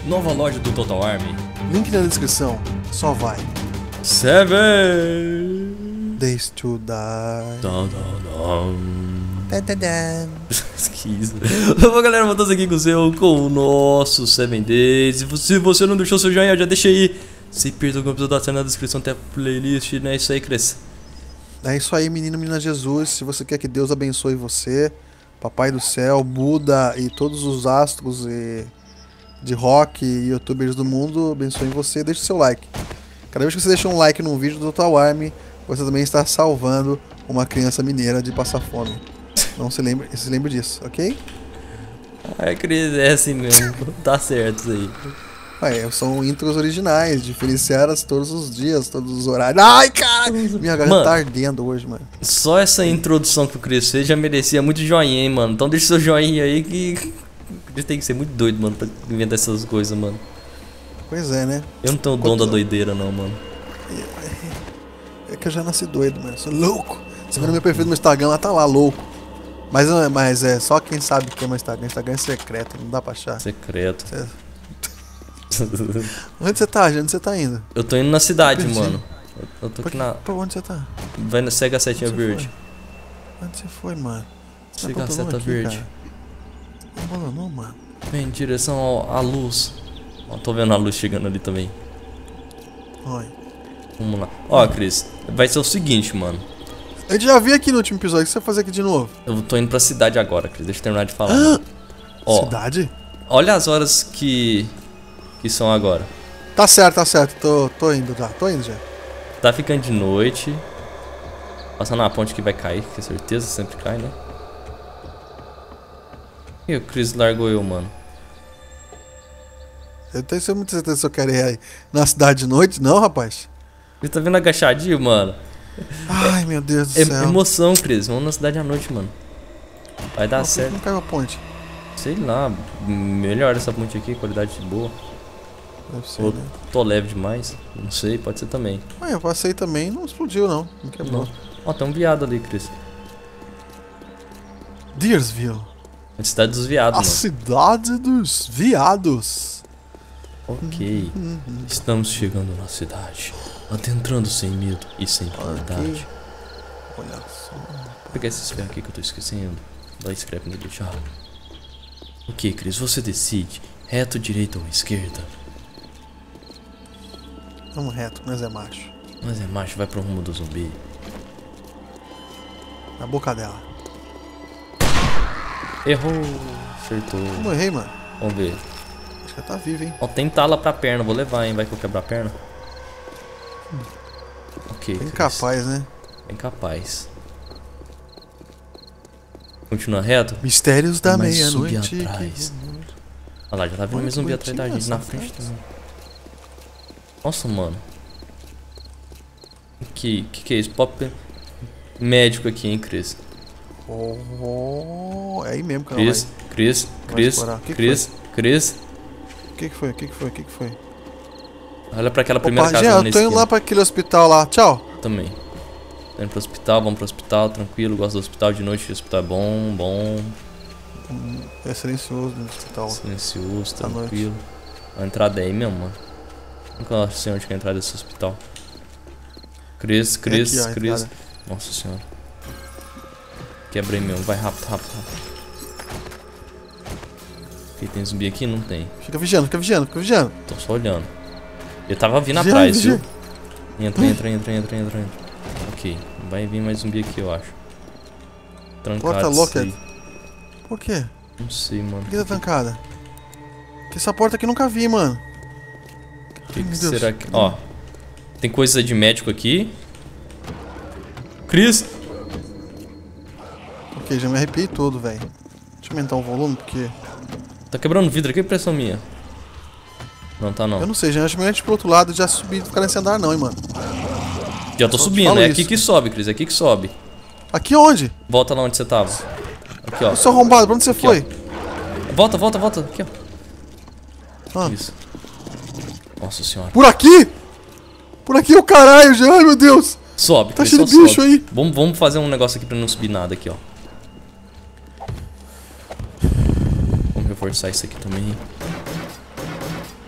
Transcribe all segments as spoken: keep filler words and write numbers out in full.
Nova loja do Total Army. Link na descrição. Só vai. Seven Days to Die. Dun, dun, dun. Dun, dun, dun. Que isso. Bom, galera, voltamos aqui com o seu, com o nosso Seven Days. E se você não deixou seu joinha, já deixa aí. Se perdeu algum episódio, tá na descrição, tem a playlist, né? É isso aí, Cris. É isso aí, menino, menina Jesus. Se você quer que Deus abençoe você, Papai do Céu, Buda e todos os astros e de rock e youtubers do mundo abençoem você, deixe seu like. Cada vez que você deixa um like num vídeo do Total Army, você também está salvando uma criança mineira de passar fome. Não se lembre, se lembre disso, ok? Ai, Cris, é assim mesmo. Tá certo isso aí. Ué, são intros originais, diferenciadas todos os dias, todos os horários. Ai, cara! Minha garganta Mano, tá ardendo hoje, mano. Só essa introdução que o Cris fez já merecia muito joinha, hein, mano. Então deixa seu joinha aí que... O Cris tem que ser muito doido, mano, pra inventar essas coisas, mano. Pois é, né? Eu não tenho o dom da doideira, não, mano. É que eu já nasci doido, mano. Eu sou louco. Você vê no meu perfil do meu Instagram, lá tá lá, louco. Mas, mas é só quem sabe que é meu Instagram. Instagram é secreto, não dá pra achar. Secreto. Cê... Onde você tá, gente? Onde você tá indo? Eu tô indo na cidade, Perdi. mano. Eu, eu tô Pra, aqui na... pra onde você tá? Vai na Sega setinha Onde você verde. foi? Onde você foi, mano? Você Sega abandonou seta aqui, verde. cara? Você abandonou, mano? Vem em direção ao- à luz. Ó, tô vendo a luz chegando ali também. Olha. Vamos lá. Ó, Cris, vai ser o seguinte, mano. Eu já vi aqui no último episódio. O que você vai fazer aqui de novo? Eu tô indo pra cidade agora, Cris. Deixa eu terminar de falar. Ó, Cidade? olha as horas que... Que são agora. Tá certo, tá certo. Tô, tô indo, tá. Tô indo já. Tá ficando de noite. Passando na ponte que vai cair, que é certeza, sempre cai, né? E o Chris largou eu, mano. Eu tenho muita certeza se eu quero ir aí na cidade de noite. Não, rapaz. Você tá vendo agachadinho, mano? Ai, meu Deus do É céu. emoção, Chris. Vamos na cidade à noite, mano. Vai dar Por que certo. não caiu a ponte? Sei lá. Melhor essa ponte aqui, qualidade boa. Deve ser, Ou né? tô leve demais. Não sei, pode ser também. Ah, eu passei também, não explodiu não. Não quebrou. Não. Ó, tem um viado ali, Chris. Deersville. A cidade dos viados, A mano. cidade dos viados. Ok. Estamos chegando na cidade. Adentrando sem medo e sem piedade. Olha só. Vou pegar esse ferro aqui que eu tô esquecendo. Dá scrap nele já. Ok, Cris, você decide. Reto, direita ou esquerda? Vamos reto, mas é macho. Mas é macho, vai pro rumo do zumbi. Na boca dela. Errou. Acertou. Como eu errei, mano? Vamos ver. Acho que ela tá viva, hein? Ó, tem tala pra perna. Vou levar, hein. Vai que eu quebrar a perna. Ok, Bem Cris. capaz, né? Bem capaz. Continua reto? Mistérios da Mas subir meia-noite. atrás. Olha lá, já tá vindo Olha mais que zumbi atrás da bonitinho gente. Na essa frente festa. também. Nossa, mano. Que, que que é isso? Pop médico aqui, hein, Cris? Oh, é aí mesmo que ela Cris, Cris, vai Cris, explorar. O que que Cris, Cris. O que que foi? O que que foi? O que que foi? Olha pra aquela primeira Opa, casa Jean, lá eu na tô indo esquina. lá pra aquele hospital lá. Tchau. Também. Tô indo pro hospital, vamos pro hospital, tranquilo. Gosto do hospital de noite, o hospital é bom, bom. Hum, é silencioso no hospital. Silencioso, À noite. tranquilo. A entrada é aí mesmo, mano. Nunca sei onde que é a entrada desse hospital. Cris, Cris, aqui, ó, a Cris. entrada. Nossa senhora. Quebrei mesmo, vai rápido, rápido, rápido. Ok, tem zumbi aqui? Não tem. Fica vigiando, fica vigiando, fica vigiando. Tô só olhando. Ele tava vindo Vigia, atrás, vigia. viu? Entra, entra, entra, entra, entra, entra. Ok, vai vir mais zumbi aqui, eu acho. Trancado. Porta louca. sei. Por quê? Não sei, mano. Por que tá trancada? Que essa porta aqui eu nunca vi, mano. Que Ai, que meu Deus. será que... Ó, tem coisa de médico aqui. Cris! Ok, já me arrepiei todo, velho. Deixa eu aumentar o volume, porque... Tá quebrando vidro, que impressão minha. Não, tá não. Eu não sei, já acho melhor a gente ir pro outro lado e já subir e ficar nesse andar não, hein, mano. Já tô Só te subindo, falo é isso. aqui que sobe, Cris, é aqui que sobe. Aqui onde? Volta lá onde você tava. Aqui, ó. Seu arrombado, pra onde você Aqui, foi? Volta, volta, volta. Aqui, ó. Ah. Isso. Nossa senhora. Por aqui? Por aqui é o caralho, já, ai meu Deus. Sobe, Tá Cris, cheio de só bicho sobe. aí. Vamos, vamos fazer um negócio aqui pra não subir nada aqui, ó. Vamos reforçar isso aqui também.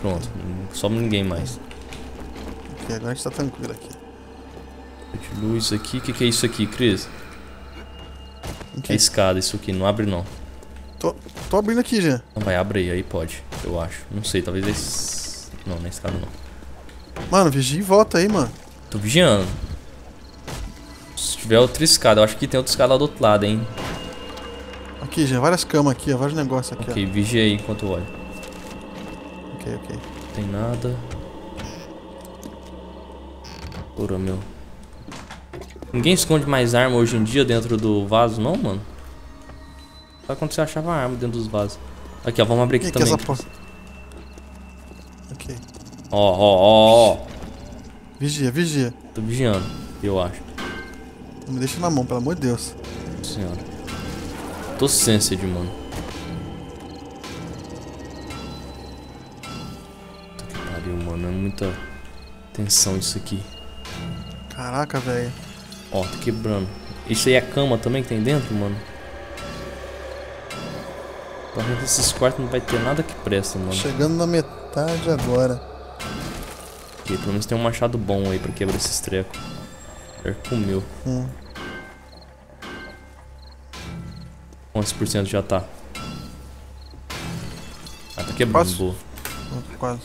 Pronto, não sobe ninguém mais. Ok, agora a gente tá tranquilo aqui. De luz aqui, o que, que é isso aqui, Cris? Ok. É escada, isso aqui, não abre não. Tô, tô abrindo aqui já. Não, vai, abre aí, aí pode, eu acho. Não sei, talvez é... es- Não, não é escada não. Mano, vigia e volta aí, mano. Tô vigiando. Se tiver outra escada, eu acho que tem outra escada lá do outro lado, hein. Aqui, já, várias camas aqui, ó, vários negócios aqui, Ok, vigia aí enquanto eu olho. ó. Ok, ok. Não tem nada. Porra, meu. Ninguém esconde mais arma hoje em dia dentro do vaso, não, mano? Só quando você achava arma dentro dos vasos. Aqui, ó, vamos abrir aqui Que que é também. essa porra? Ok. Ó, ó, ó, ó. Vigia, vigia. Tô vigiando, eu acho. Não me deixa na mão, pelo amor de Deus. Nossa senhora. Tô sensed, mano. Puta que pariu, mano. É muita tensão isso aqui. Caraca, velho. Ó, tá quebrando. Isso aí é cama também que tem dentro, mano? Provavelmente esses quartos não vai ter nada que presta, mano. Chegando na metade agora. Aqui, pelo menos tem um machado bom aí pra quebrar esses trecos. Perco o meu. Hum. Quantos por cento já tá? Ah, tá quebrando, Quase. boa. Quase.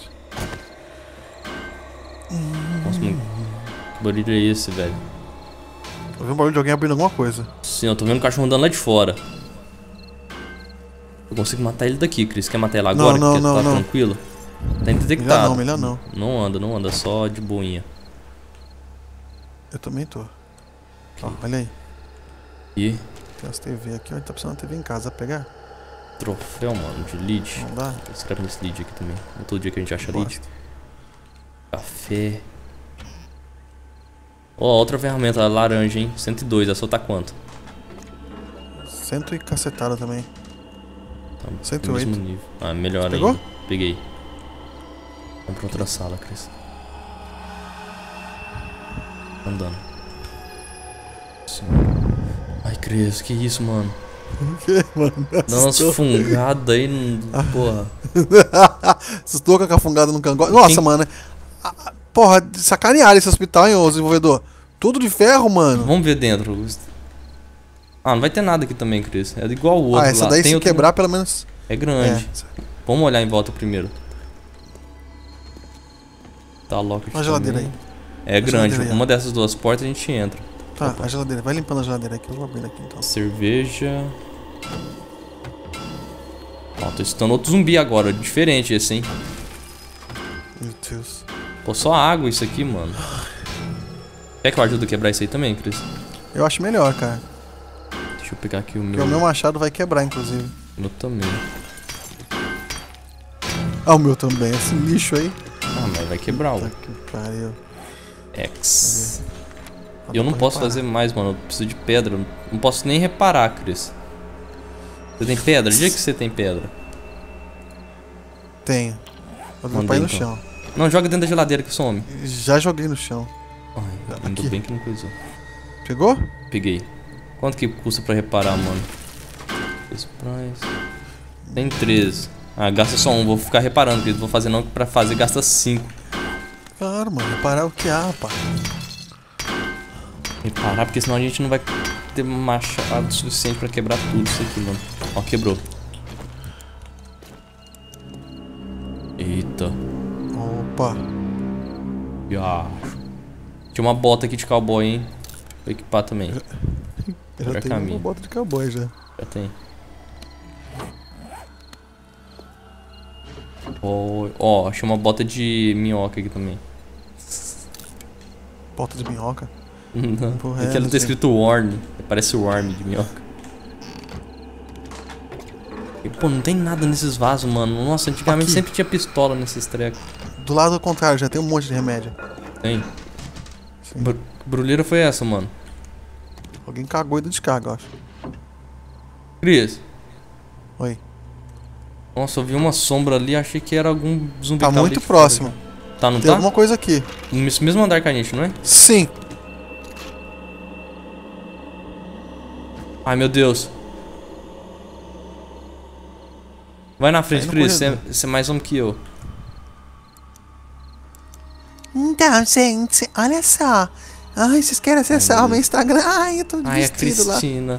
Nossa, mano. Que barulho é esse, velho? Eu vi um barulho de alguém abrindo alguma coisa. Sim, eu tô vendo o cachorro andando lá de fora. Eu consigo matar ele daqui, Cris. Quer matar ele agora? Não, não, Porque não, tá não. tranquilo? Tá Melhor indetectado. não, melhor não. Não anda, não anda, só de boinha. Eu também tô. Ó, olha aí. E Tem as T V aqui, ó. Tá precisando de T V em casa. Pegar? troféu, mano, de lead. Não dá? Eu escrevo nesse lead aqui também. Não é todo dia que a gente acha lead. Bosta. Café. Ó, outra ferramenta laranja, hein? cento e dois, essa tá quanto? Cento e cacetada também. Tá no cento e oito. mesmo nível. Ah, melhor Pegou? ainda. Peguei. Vamos pra outra sala, Cris. Andando. Sim. Ai, Cris, que isso, mano? O que, mano? Dá umas fungadas aí, no... porra. Assustou com a fungada no cangote. Nossa, Quem- mano. Ah, Porra, sacanearam esse hospital, hein, ô desenvolvedor? Tudo de ferro, mano. Vamos ver dentro. Ah, não vai ter nada aqui também, Cris. É igual o outro Ah, essa lá. daí Tem se outro- quebrar, pelo menos. É grande. É. Vamos olhar em volta primeiro. Tá locked Uma geladeira também. aí. É grande. geladeira aí, ó. Uma dessas duas portas a gente entra. Tá, Opa. a geladeira. Vai limpando a geladeira aqui. Eu vou abrir aqui então. Cerveja. Ó, tô escutando outro zumbi agora. Diferente esse, hein? Meu Deus. Pô, só água isso aqui, mano. Quer que eu ajude a quebrar isso aí também, Cris? Eu acho melhor, cara. Deixa eu pegar aqui o Porque meu. o meu machado vai quebrar, inclusive. O meu também. Ah, o meu também. Esse lixo aí. Ah, mas vai quebrar Tá o que pariu. X. Ah, E eu dá não pra posso reparar. fazer mais, mano. Eu preciso de pedra. Eu Não posso nem reparar, Cris. Você tem pedra? Diga que você tem pedra. Tenho. Vou Manda limpar aí aí, no então. chão. Não, joga dentro da geladeira que some. Já joguei no chão. Ai, ainda Aqui. bem que não coisou. Pegou? Peguei. Quanto que custa pra reparar, mano? Esse price. Tem treze. Ah, gasta só um. Vou ficar reparando, Cris. Vou fazer não que pra fazer gasta cinco. Claro, mano. Reparar o que há, rapaz. Reparar, porque senão a gente não vai ter machado suficiente pra quebrar tudo isso aqui, mano. Ó, quebrou. Eita. Opa. Ah. Tinha uma bota aqui de cowboy, hein? Vou equipar também. Eu Melhor já tenho caminho. uma bota de cowboy já. Já tem. Ó, ó, achei uma bota de minhoca aqui também. Bota de minhoca. Não, Porra, aqui é, ela não tá sei. escrito worm. Parece worm de minhoca. E, pô, não tem nada nesses vasos, mano. Nossa, antigamente Aqui. sempre tinha pistola nesses trecos. Do lado contrário, já tem um monte de remédio. Tem. Sim. Br que brulheira foi essa, mano? Alguém cagou e deu descarga, eu acho. Cris. Oi. Nossa, eu vi uma sombra ali, achei que era algum zumbi. Tá que tava muito ali de fora. próximo. Tá, não Tem tá? alguma coisa aqui. Nesse mesmo andar que a gente, não é? Sim. Ai, meu Deus. Vai na frente, Aí no Cris. Você é, corredor. você é mais homem que eu. Então, gente, olha só. Ai, vocês querem acessar ai, o meu Instagram? Ai, eu tô de ai, vestido lá. Ai, a Cristina.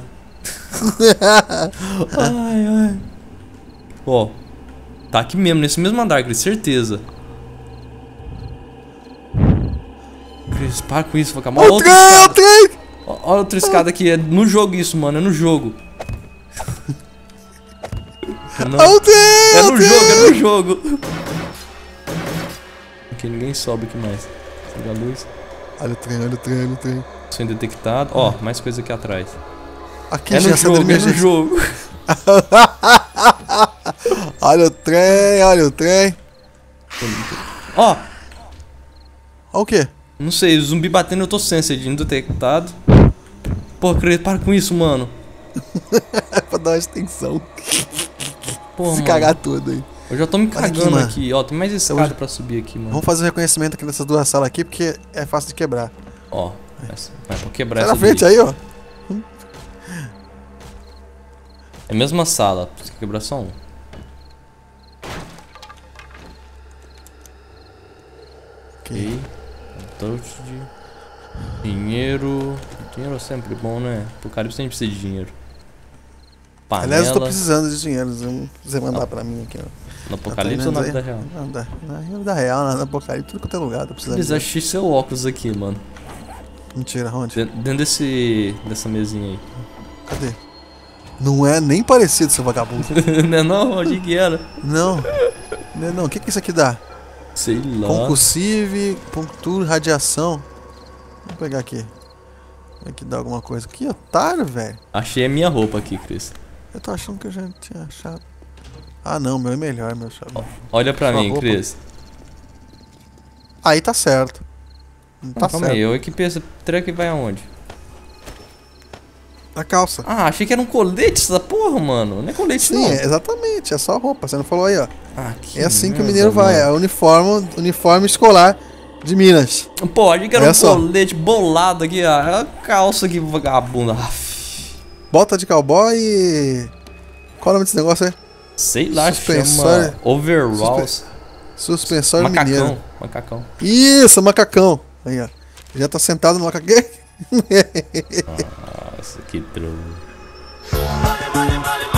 Ai, ai. Ó, tá aqui mesmo, nesse mesmo andar, Cris, certeza. Cris, para com isso, vou acabar. Olha o trem, olha o trem! Olha outra escada aqui, é no jogo isso, mano, é no jogo. Não. Olha o trem! É no jogo, é no jogo. Aqui ninguém sobe aqui mais. Liga a luz. Olha o trem, olha o trem, olha o trem. Som detectado. Ó, mais coisa aqui atrás. Aqui é no jogo, é no jogo. Olha o trem, olha o trem. Ó. Olha o quê? Não sei, zumbi batendo, eu tô sensed, indetectado. Pô, credo, para com isso, mano. É pra dar uma extensão. Pô, se mano. cagar tudo aí. Eu já tô me cagando aqui, aqui, ó. Tem mais escada vou... pra subir aqui, mano. Vamos fazer um reconhecimento aqui nessas duas salas aqui, porque é fácil de quebrar. Ó, essa, vai pra quebrar Sai essa na frente daí. aí, ó. É a mesma sala, precisa quebrar só um. Ok. Touch de dinheiro. Dinheiro é sempre bom, né? Apocalipse sempre precisa de dinheiro. Panela. Aliás, eu tô precisando de dinheiro. Se você mandar não. pra mim aqui, ó. No Apocalipse ou na vida real? Não, na, na vida real, no Apocalipse, tudo quanto é lugar. Tô precisando. Eles achei seu óculos aqui, mano. Mentira, onde? Dentro, dentro desse. dessa mesinha aí. Cadê? Não é nem parecido, seu vagabundo. Não é não? Onde que era? Não. Não é não. O que que isso aqui dá? Sei lá. Concussive, punctura, radiação. Vou pegar aqui. Vai que dá alguma coisa. Que otário, velho. Achei a minha roupa aqui, Cris. Eu tô achando que eu já tinha achado. Ah, não, meu é melhor, meu chave. Olha pra Sua mim, roupa. Cris. Aí tá certo. Tá ah, calma certo. aí, eu equipei esse treco e vai aonde? Na calça. Ah, achei que era um colete essa porra, mano. Não é colete, Sim, não. é, exatamente. É só roupa. Você não falou aí, ó. Ah, que é assim merda, que o mineiro vai. mano. É uniforme, uniforme escolar de Minas. Pô, achei que era Olha um só. colete bolado aqui, ó. É a calça aqui, vagabunda. Bota de cowboy e... Qual o nome desse negócio aí? Sei lá, Suspensório. chama overalls. Suspe... Suspensório Macacão, mineiro. macacão. Isso, macacão. Aí, ó. Já tá sentado no macacão. Nossa, que droga. Vale, vale, vale, vale.